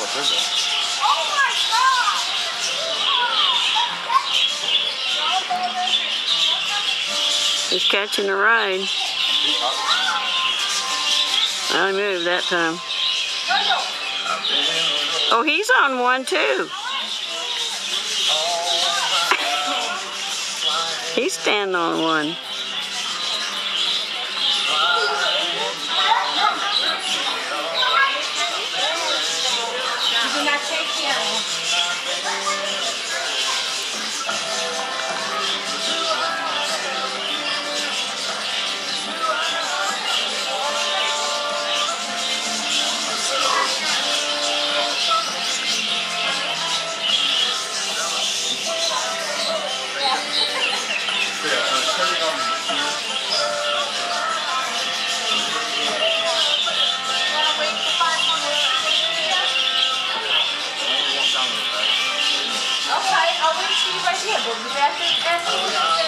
Oh my God! He's catching the ride. I moved that time. Oh, he's on one too. He's standing on one. Do not take the animal. Okay, I'll wait for you right here. We'll be back at